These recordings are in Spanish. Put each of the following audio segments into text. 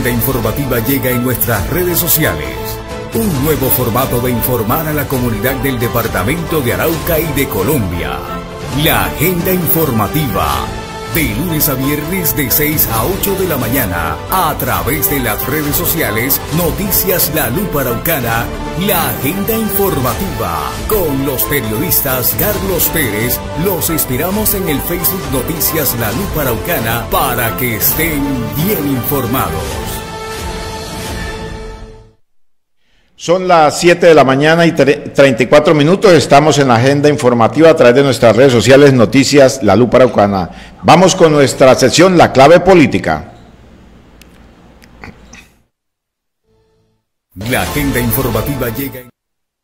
agenda informativa llega en nuestras redes sociales. Un nuevo formato de informar a la comunidad del departamento de Arauca y de Colombia. La agenda informativa. De lunes a viernes de 6 a 8 de la mañana, a través de las redes sociales Noticias La Lupa Araucana, la agenda informativa. Con los periodistas Carlos Pérez, los esperamos en el Facebook Noticias La Lupa Araucana para que estén bien informados. Son las 7 de la mañana y 34 minutos, estamos en la agenda informativa a través de nuestras redes sociales Noticias La Lupa Araucana. Vamos con nuestra sección La Clave Política. La agenda informativa llega en...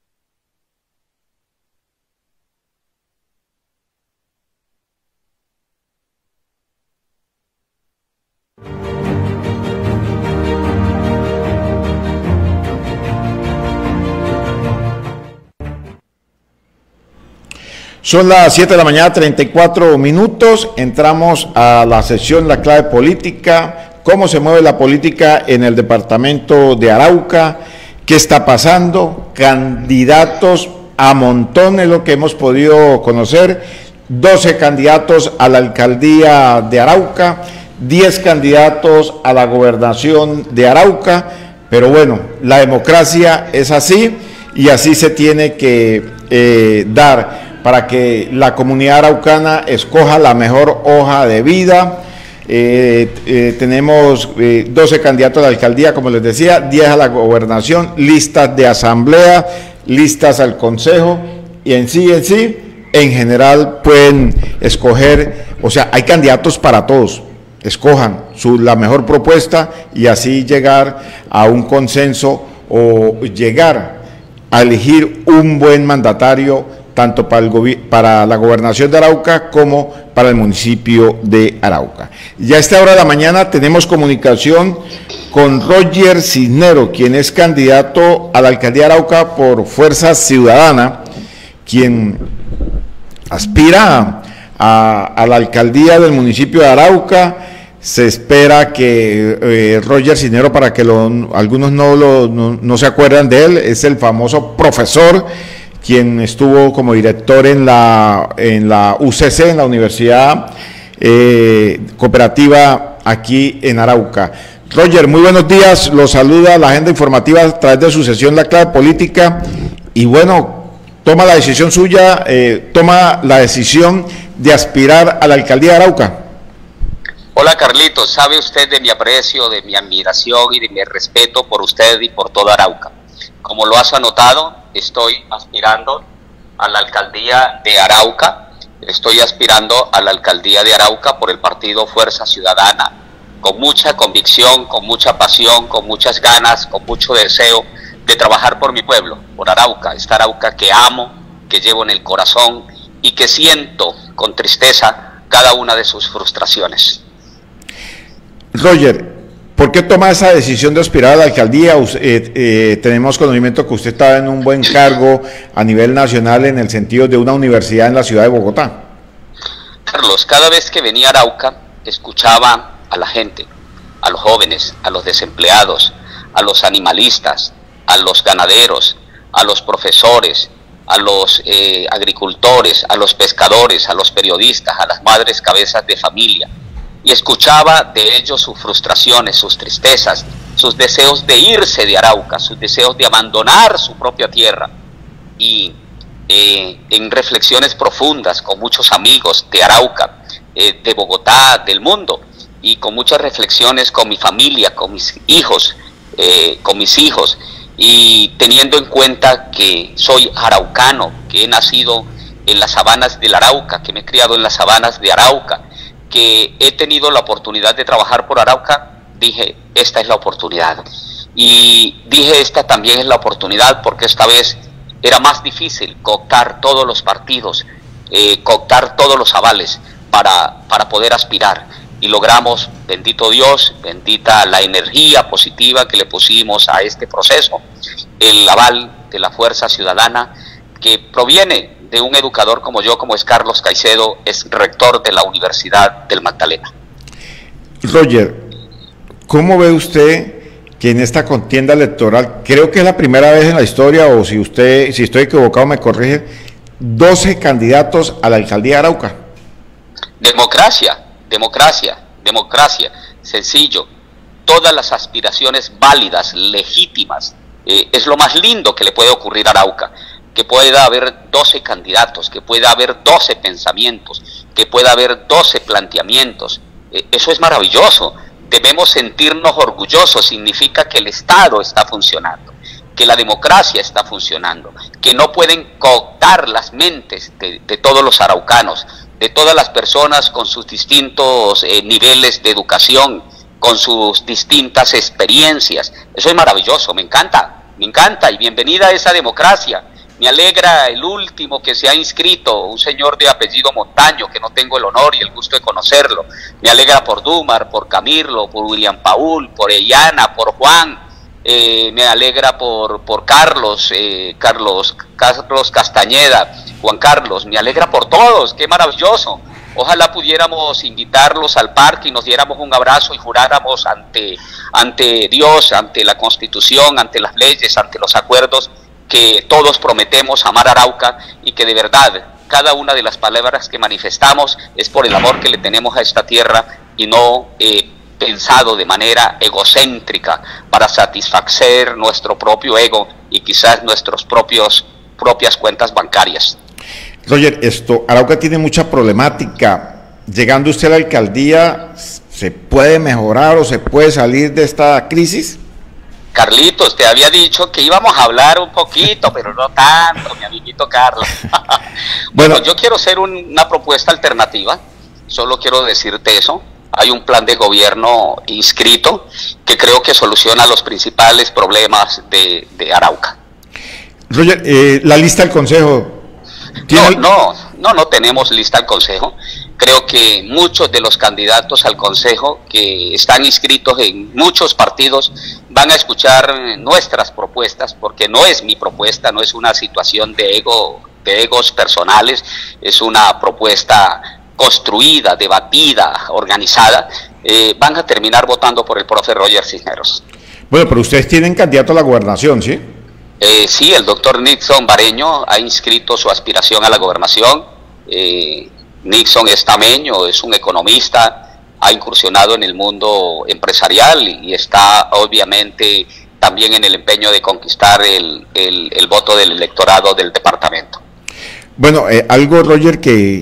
Son las 7 de la mañana, 34 minutos, entramos a la sección La Clave Política, cómo se mueve la política en el departamento de Arauca, qué está pasando, candidatos a montón es lo que hemos podido conocer, 12 candidatos a la alcaldía de Arauca, 10 candidatos a la gobernación de Arauca, pero bueno, la democracia es así y así se tiene que dar para que la comunidad araucana escoja la mejor hoja de vida. Tenemos 12 candidatos a la alcaldía, como les decía, 10 a la gobernación, listas de asamblea, listas al consejo, y en en general pueden escoger, o sea, hay candidatos para todos, escojan la mejor propuesta y así llegar a un consenso o llegar a elegir un buen mandatario tanto para la gobernación de Arauca como para el municipio de Arauca. Ya a esta hora de la mañana tenemos comunicación con Roger Cisnero, quien es candidato a la alcaldía de Arauca por Fuerza Ciudadana, quien aspira a la alcaldía del municipio de Arauca. Se espera que Roger Cisnero, para que algunos no se acuerdan de él, es el famoso profesor quien estuvo como director en la UCC, en la Universidad Cooperativa aquí en Arauca. Roger, muy buenos días, los saluda la agenda informativa a través de su sesión La Clave Política, y bueno, toma la decisión suya, toma la decisión de aspirar a la alcaldía de Arauca. Hola Carlitos, sabe usted de mi aprecio, de mi admiración y de mi respeto por usted y por toda Arauca. Como lo has anotado, estoy aspirando a la alcaldía de Arauca, por el partido Fuerza Ciudadana, con mucha convicción, con mucha pasión, con muchas ganas, con mucho deseo de trabajar por mi pueblo, por Arauca, esta Arauca que amo, que llevo en el corazón y que siento con tristeza cada una de sus frustraciones. Roger, ¿por qué toma esa decisión de aspirar a la alcaldía? Tenemos conocimiento que usted estaba en un buen cargo a nivel nacional en el sentido de una universidad en la ciudad de Bogotá. Carlos, cada vez que venía a Arauca, escuchaba a la gente, a los jóvenes, a los desempleados, a los animalistas, a los ganaderos, a los profesores, a los agricultores, a los pescadores, a los periodistas, a las madres cabezas de familia, y escuchaba de ellos sus frustraciones, sus tristezas, sus deseos de irse de Arauca, sus deseos de abandonar su propia tierra. Y en reflexiones profundas con muchos amigos de Arauca, de Bogotá, del mundo, y con muchas reflexiones con mi familia, con mis hijos, y teniendo en cuenta que soy araucano, que he nacido en las sabanas del Arauca, que me he criado en las sabanas de Arauca, que he tenido la oportunidad de trabajar por Arauca, dije, esta es la oportunidad. Y dije, esta también es la oportunidad, porque esta vez era más difícil cooptar todos los partidos, cooptar todos los avales para poder aspirar. Y logramos, bendito Dios, bendita la energía positiva que le pusimos a este proceso, el aval de la Fuerza Ciudadana, que proviene de un educador como yo, como es Carlos Caicedo, es rector de la Universidad del Magdalena. Roger, ¿cómo ve usted que en esta contienda electoral, creo que es la primera vez en la historia, o si estoy equivocado me corrige, 12 candidatos a la alcaldía de Arauca? Democracia, democracia, democracia, sencillo. Todas las aspiraciones válidas, legítimas, es lo más lindo que le puede ocurrir a Arauca, que pueda haber 12 candidatos, que pueda haber 12 pensamientos, que pueda haber 12 planteamientos. Eso es maravilloso. Debemos sentirnos orgullosos, significa que el Estado está funcionando, que la democracia está funcionando, que no pueden cooptar las mentes de todos los araucanos, de todas las personas con sus distintos niveles de educación, con sus distintas experiencias. Eso es maravilloso, me encanta, y bienvenida a esa democracia. Me alegra el último que se ha inscrito, un señor de apellido Montaño, que no tengo el honor y el gusto de conocerlo. Me alegra por Dumar, por Camilo, por William Paul, por Eyana, por Juan. Me alegra por Carlos, Carlos Castañeda, Juan Carlos. Me alegra por todos, qué maravilloso. Ojalá pudiéramos invitarlos al parque y nos diéramos un abrazo y juráramos ante Dios, ante la Constitución, ante las leyes, ante los acuerdos, que todos prometemos amar a Arauca y que de verdad cada una de las palabras que manifestamos es por el amor que le tenemos a esta tierra y no pensado de manera egocéntrica para satisfacer nuestro propio ego y quizás nuestras propias cuentas bancarias. Roger, Arauca tiene mucha problemática. Llegando usted a la alcaldía, ¿se puede mejorar o se puede salir de esta crisis? Carlitos, te había dicho que íbamos a hablar un poquito, pero no tanto, mi amiguito Carlos. Bueno, yo quiero hacer una propuesta alternativa, solo quiero decirte eso. Hay un plan de gobierno inscrito que creo que soluciona los principales problemas de Arauca. Roger, la lista del Consejo. No tenemos lista al Consejo. Creo que muchos de los candidatos al Consejo que están inscritos en muchos partidos van a escuchar nuestras propuestas, porque no es mi propuesta, no es una situación de egos personales, es una propuesta construida, debatida, organizada. Van a terminar votando por el profe Roger Cisneros. Bueno, pero ustedes tienen candidato a la gobernación, ¿sí? Sí, el doctor Nixon Bareño ha inscrito su aspiración a la gobernación. Nixon es tameño, es un economista, ha incursionado en el mundo empresarial y está obviamente también en el empeño de conquistar el voto del electorado del departamento. Bueno, algo, Roger, que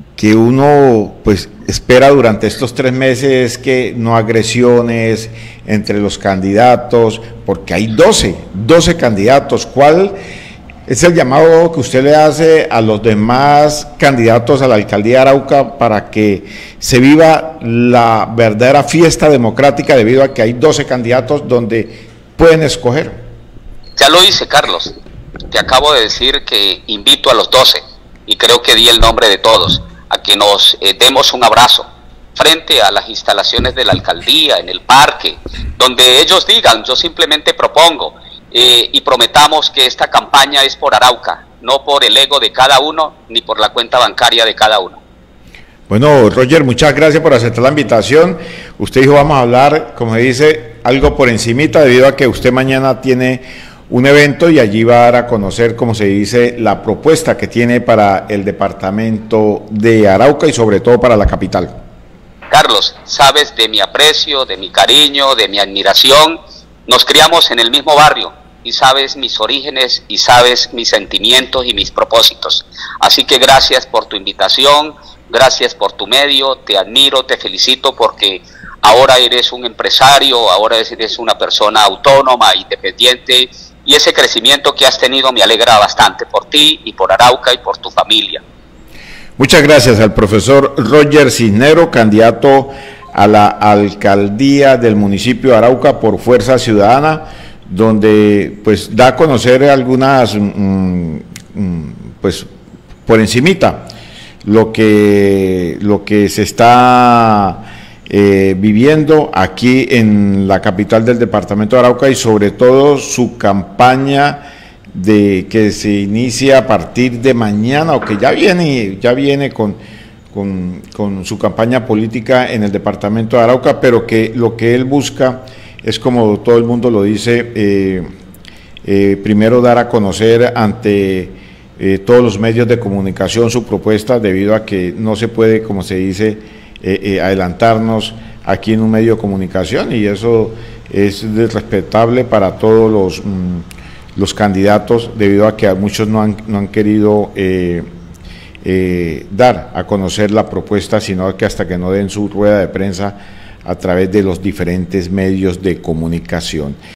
uno pues espera durante estos 3 meses, que no agresiones entre los candidatos, porque hay 12 candidatos. ¿Cuál es el llamado que usted le hace a los demás candidatos a la alcaldía de Arauca para que se viva la verdadera fiesta democrática, debido a que hay 12 candidatos donde pueden escoger? Ya lo hice, Carlos. Te acabo de decir que invito a los 12 y creo que di el nombre de todos a que nos demos un abrazo frente a las instalaciones de la alcaldía, en el parque, donde ellos digan: yo simplemente propongo, y prometamos que esta campaña es por Arauca, no por el ego de cada uno, ni por la cuenta bancaria de cada uno. Bueno, Roger, muchas gracias por aceptar la invitación. Usted dijo, vamos a hablar, como dice, algo por encimita, debido a que usted mañana tiene un evento y allí va a dar a conocer, como se dice, la propuesta que tiene para el departamento de Arauca y sobre todo para la capital. Carlos, sabes de mi aprecio, de mi cariño, de mi admiración. Nos criamos en el mismo barrio y sabes mis orígenes y sabes mis sentimientos y mis propósitos. Así que gracias por tu invitación, gracias por tu medio, te admiro, te felicito porque ahora eres un empresario, ahora eres una persona autónoma, independiente, y ese crecimiento que has tenido me alegra bastante por ti y por Arauca y por tu familia. Muchas gracias al profesor Roger Cisneros, candidato a la alcaldía del municipio de Arauca por Fuerza Ciudadana, donde pues da a conocer algunas, pues por encimita, lo que se está viviendo aquí en la capital del departamento de Arauca, y sobre todo su campaña que se inicia a partir de mañana, o que ya viene con su campaña política en el departamento de Arauca, pero que lo que él busca es, como todo el mundo lo dice, primero dar a conocer ante todos los medios de comunicación su propuesta, debido a que no se puede, como se dice, adelantarnos aquí en un medio de comunicación, y eso es respetable para todos los candidatos, debido a que a muchos no han querido dar a conocer la propuesta, sino que hasta que no den su rueda de prensa a través de los diferentes medios de comunicación.